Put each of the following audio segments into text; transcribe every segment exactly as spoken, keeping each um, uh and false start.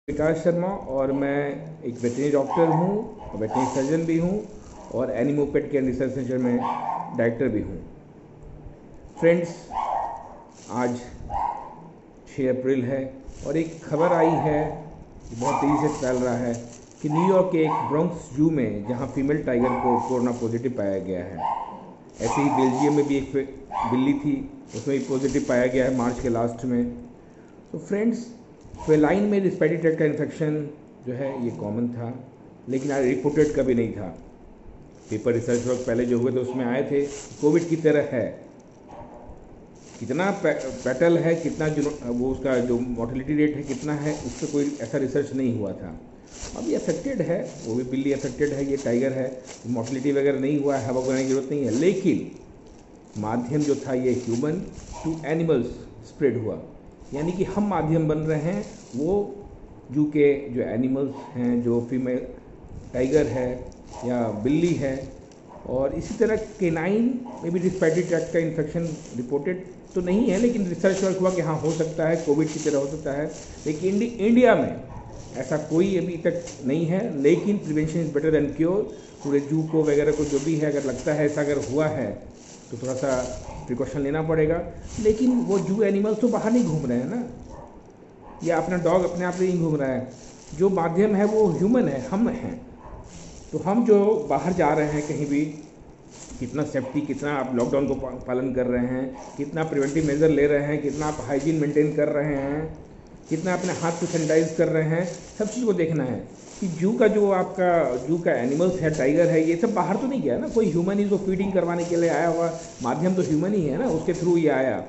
विकास शर्मा और मैं एक वेटरनरी डॉक्टर हूँ और वेटरनरी सर्जन भी हूँ और एनिमोपेट केयर रिसर्च सेंटर में डायरेक्टर भी हूँ। फ्रेंड्स, आज छः अप्रैल है और एक खबर आई है, बहुत तेज़ी से फैल रहा है कि न्यूयॉर्क के एक ब्रोंक्स जू में जहाँ फीमेल टाइगर को कोरोना पॉजिटिव पाया गया है, ऐसे ही बेल्जियम में भी एक बिल्ली थी, उसमें भी पॉजिटिव पाया गया है मार्च के लास्ट में। तो फ्रेंड्स, फेलाइन में रिस्पिरेटरी ट्रैक्ट का इन्फेक्शन जो है ये कॉमन था, लेकिन आज रिपोर्टेड कभी नहीं था। पेपर रिसर्च वर्क पहले जो हुए थे उसमें आए थे कोविड की तरह है, कितना पैटल है, कितना जो वो उसका जो मोर्टेलिटी रेट है कितना है, उस पर कोई ऐसा रिसर्च नहीं हुआ था। अब ये अफेक्टेड है, वो भी बिल्ली अफेक्टेड है, ये टाइगर है, मोर्टेलिटी वगैरह नहीं हुआ है, हवा बनाने की जरूरत नहीं है, लेकिन माध्यम जो था ये ह्यूमन टू एनिमल्स स्प्रेड हुआ, यानी कि हम माध्यम बन रहे हैं। वो जू के जो एनिमल्स हैं, जो फीमेल टाइगर है या बिल्ली है, और इसी तरह केनाइन में भी रिस्पिरेटरी ट्रैक्ट का इन्फेक्शन रिपोर्टेड तो नहीं है, लेकिन रिसर्च वर्क हुआ कि हाँ हो सकता है, कोविड की तरह हो सकता है। लेकिन इंडि, इंडिया में ऐसा कोई अभी तक नहीं है, लेकिन prevention is better than cure. पूरे जू को वगैरह को जो भी है, अगर लगता है ऐसा अगर हुआ है तो थोड़ा सा प्रिकॉशन लेना पड़ेगा। लेकिन वो जू एनिमल्स तो बाहर नहीं घूम रहे हैं ना, या अपना डॉग अपने आप नहीं घूम रहा है। जो माध्यम है वो ह्यूमन है, हम हैं। तो हम जो बाहर जा रहे हैं कहीं भी, कितना सेफ्टी, कितना आप लॉकडाउन को पालन कर रहे हैं, कितना प्रिवेंटिव मेजर ले रहे हैं, कितना आप हाइजीन मेंटेन कर रहे हैं, कितना अपने हाथ को सैनिटाइज कर रहे हैं, सब चीज़ को देखना है कि जू का जो आपका जू का एनिमल्स है, टाइगर है, ये सब बाहर तो नहीं गया ना। कोई ह्यूमन ही जो फीडिंग करवाने के लिए आया हुआ माध्यम तो ह्यूमन ही है ना, उसके थ्रू ये आया।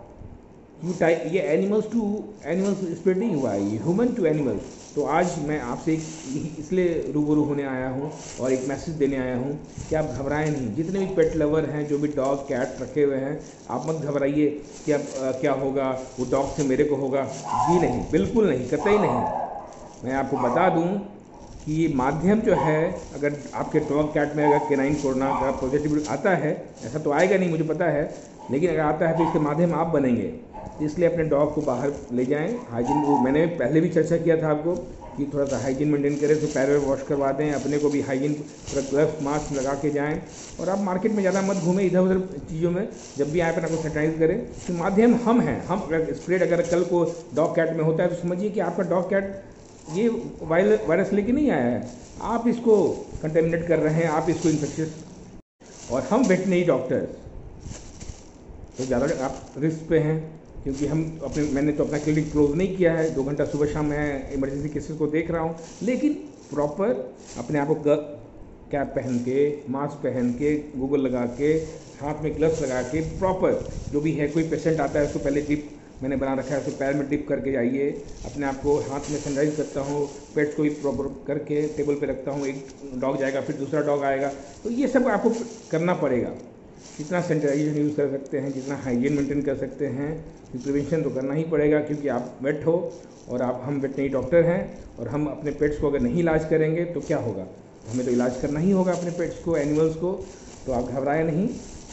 यू टाइप ये एनिमल्स टू एनिमल्स स्प्रेड नहीं हुआ है, ये ह्यूमन टू एनिमल्स। तो आज मैं आपसे इसलिए रूबरू होने आया हूँ और एक मैसेज देने आया हूँ कि आप घबराएं नहीं। जितने भी पेट लवर हैं, जो भी डॉग कैट रखे हुए हैं, आप मत घबराइए कि अब क्या होगा, वो डॉग से मेरे को होगा। जी नहीं, बिल्कुल नहीं, कतई नहीं। मैं आपको बता दूँ कि ये माध्यम जो है, अगर आपके डॉग कैट में अगर केनाइन कोरोना का पॉजिटिव आता है, ऐसा तो आएगा नहीं मुझे पता है, लेकिन अगर आता है तो इसके माध्यम आप बनेंगे। इसलिए अपने डॉग को बाहर ले जाएं, हाइजीन वो मैंने पहले भी चर्चा किया था आपको कि थोड़ा सा हाइजीन मेंटेन करें, तो पैर वॉश करवा दें, अपने को भी हाइजीन ग्लव्स मास्क लगा के जाएं। और आप मार्केट में ज़्यादा मत घूमें इधर उधर चीज़ों में, जब भी आए अपना को सैनिटाइज करें। तो माध्यम हम हैं, हम अगर स्प्रेड अगर कल को डॉग कैट में होता है तो समझिए कि आपका डॉग कैट ये वायरस लेके नहीं आया है, आप इसको कंटेमिनेट कर रहे हैं, आप इसको इन्फेक्शियस। और हम वेटरनरी डॉक्टर्स तो ज़्यादा आप रिस्क पे हैं, क्योंकि हम अपने मैंने तो अपना क्लिनिक क्लोज नहीं किया है, दो घंटा सुबह शाम मैं इमरजेंसी केसेस को देख रहा हूँ, लेकिन प्रॉपर अपने आप को कैप पहन के, मास्क पहन के, गूगल लगा के, हाथ में ग्लव्स लगा के, प्रॉपर जो भी है, कोई पेशेंट आता है उसको पहले डिप मैंने बना रखा है, उसको पैर में डिप करके जाइए, अपने आप को हाथ में सैनिटाइज करता हूँ, पेट्स को भी प्रॉपर करके टेबल पे रखता हूँ, एक डॉग जाएगा फिर दूसरा डॉग आएगा। तो ये सब आपको करना पड़ेगा, जितना सैनिटाइजेशन यूज़ कर सकते हैं, जितना हाइजीन मेंटेन कर सकते हैं, प्रिवेंशन तो करना ही पड़ेगा, क्योंकि आप वेट हो और आप हम वेटरनरी डॉक्टर हैं, और हम अपने पेट्स को अगर नहीं इलाज करेंगे तो क्या होगा, हमें तो इलाज करना ही होगा अपने पेट्स को, एनिमल्स को। तो आप घबराएं नहीं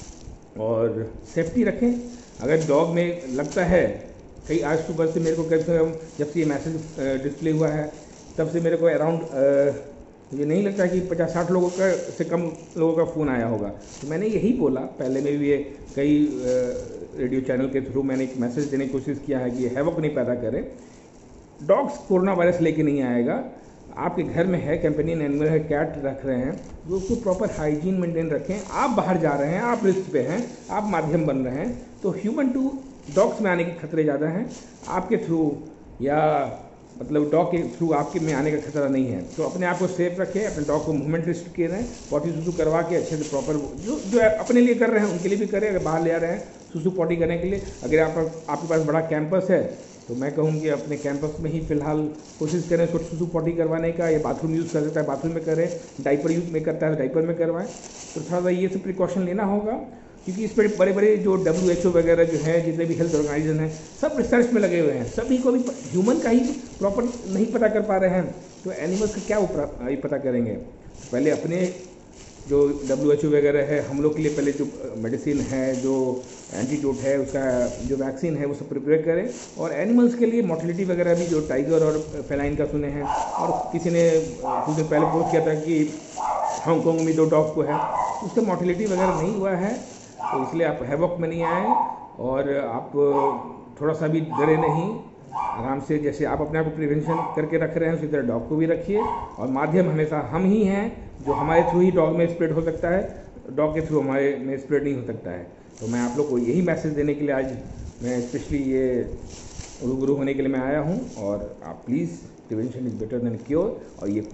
और सेफ्टी रखें। अगर डॉग में लगता है, कई आज सुबह से मेरे को कहते हैं, जब से ये मैसेज डिस्प्ले हुआ है तब से मेरे को अराउंड मुझे नहीं लगता कि पचास साठ लोगों का से कम लोगों का फ़ोन आया होगा। तो मैंने यही बोला, पहले में भी ये कई रेडियो चैनल के थ्रू मैंने एक मैसेज देने की कोशिश किया है कि ये हैवक नहीं पैदा करें। डॉग्स कोरोना वायरस लेके नहीं आएगा, आपके घर में है, कंपेनियन एनिमल है, कैट रख रहे हैं, तो उसको प्रॉपर हाइजीन मेंटेन रखें। आप बाहर जा रहे हैं, आप रिस्क पे हैं, आप माध्यम बन रहे हैं, तो ह्यूमन टू डॉग्स में आने के खतरे ज़्यादा हैं, आपके थ्रू या मतलब डॉग के थ्रू आपके में आने का खतरा नहीं है। तो अपने आप को सेफ रखें, अपने डॉग को मूवमेंट रिस्ट्रिक्ट कर रहे हैं, पॉटी सुसु करवा के अच्छे से प्रॉपर जो जो अपने लिए कर रहे हैं उनके लिए भी करें। अगर बाहर ले आ रहे हैं सुसु पॉटी करने के लिए, अगर आप आपके पास बड़ा कैंपस है तो मैं कहूँगी अपने कैंपस में ही फिलहाल कोशिश करें छोटी सुसु पॉटी करवाने का, या बाथरूम यूज़ कर सकता है बाथरूम में करें, डाइपर यूज़ में करता है डाइपर में करवाएं। तो थोड़ा सा ये सब प्रिकॉशन लेना होगा, क्योंकि इस पर बड़े बड़े जो डब्ल्यू एच ओ वगैरह जो है, जितने भी हेल्थ ऑर्गेनाइजेशन हैं, सब रिसर्च में लगे हुए हैं, सभी को भी ह्यूमन का ही प्रॉपर नहीं पता कर पा रहे हैं, तो एनिमल्स का क्या ये पता करेंगे। पहले अपने जो डब्ल्यू एच ओ वगैरह है, हम लोग के लिए पहले जो मेडिसिन है, जो एंटीडोट है, उसका जो वैक्सीन है वो सब प्रिपेयर करें। और एनिमल्स के लिए मोर्टेलिटी वगैरह भी, जो टाइगर और फेलाइन का सुने हैं, और किसी ने कुछ दिन पहले पोस्ट किया था कि हांगकांग में दो डॉग को है, उससे मोर्टेलिटी वगैरह नहीं हुआ है। तो इसलिए आप हैवॉक में नहीं आए और आप थोड़ा सा भी डरे नहीं, आराम से जैसे आप अपने आप को प्रिवेंशन करके रख रहे हैं उसी तरह डॉग को भी रखिए। और माध्यम हमेशा हम ही हैं, जो हमारे थ्रू ही डॉग में स्प्रेड हो सकता है, डॉग के थ्रू हमारे में स्प्रेड नहीं हो सकता है। तो मैं आप लोग को यही मैसेज देने के लिए आज मैं स्पेशली ये रूबरू होने के लिए मैं आया हूँ। और आप please, prevention is better than cure. और ये